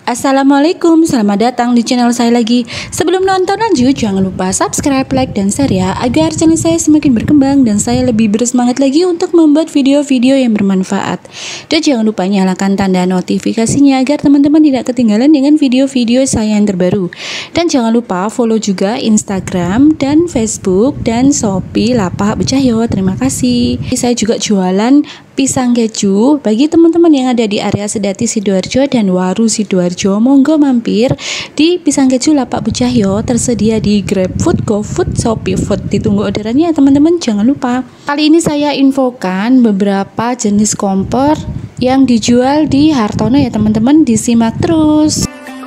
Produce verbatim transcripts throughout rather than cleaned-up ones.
Assalamualaikum, selamat datang di channel saya lagi. Sebelum nonton lanjut, jangan lupa subscribe, like, dan share ya, agar channel saya semakin berkembang dan saya lebih bersemangat lagi untuk membuat video-video yang bermanfaat. Dan jangan lupa nyalakan tanda notifikasinya agar teman-teman tidak ketinggalan dengan video-video saya yang terbaru. Dan jangan lupa follow juga Instagram dan Facebook dan Shopee Lapak Bu Cahyo. Terima kasih. Saya juga jualan pisang keju bagi teman-teman yang ada di area Sedati Sidoarjo dan Waru Sidoarjo. Monggo mampir di Pisang Keju Lapak Bu Cahyo, tersedia di GrabFood, GoFood, Shopee Food. Ditunggu orderannya ya teman-teman, jangan lupa. Kali ini saya infokan beberapa jenis kompor yang dijual di Hartono ya teman-teman, disimak terus.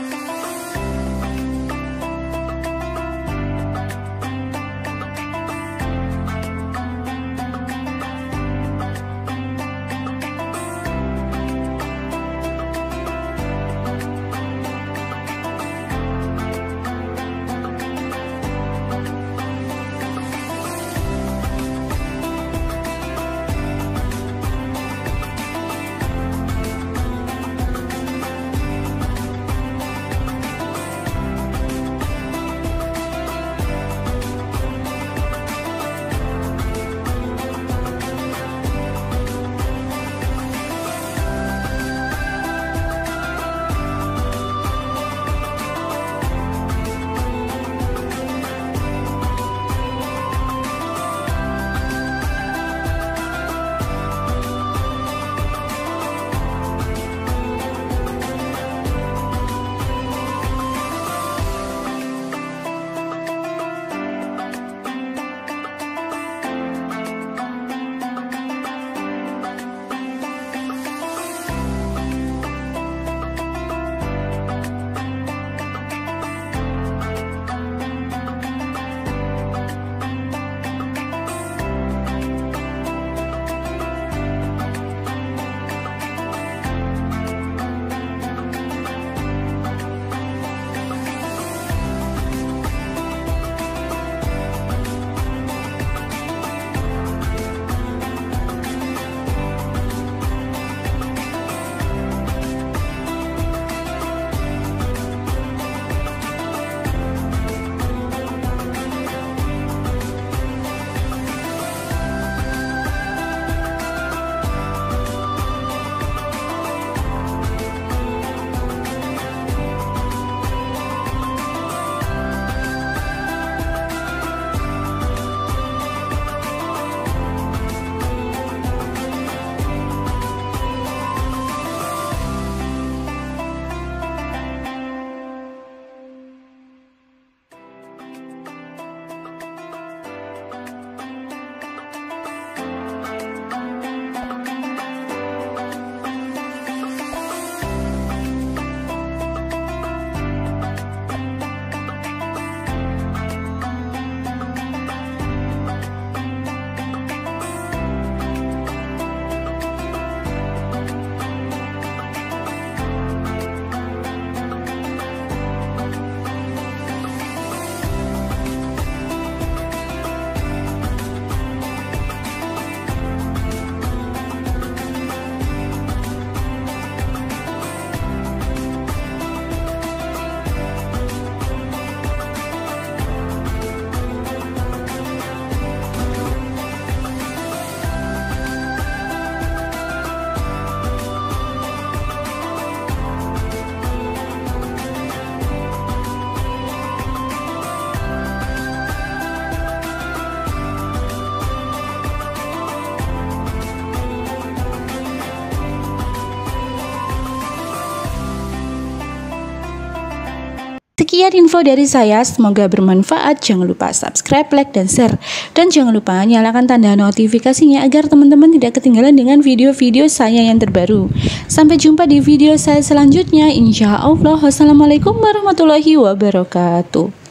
Sekian info dari saya, semoga bermanfaat. Jangan lupa subscribe, like, dan share. Dan jangan lupa nyalakan tanda notifikasinya agar teman-teman tidak ketinggalan dengan video-video saya yang terbaru. Sampai jumpa di video saya selanjutnya, insya Allah. Wassalamualaikum warahmatullahi wabarakatuh.